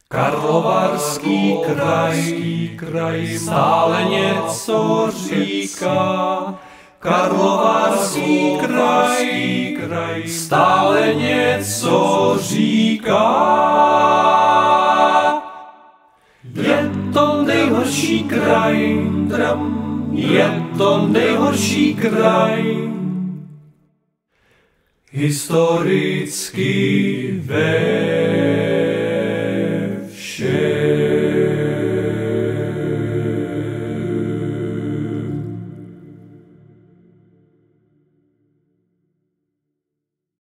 Karlovarský kraj stále něco říká. Karlovarský kraj stále něco říká. Je to nejhorší kraj, je to nejhorší kraj. Historicky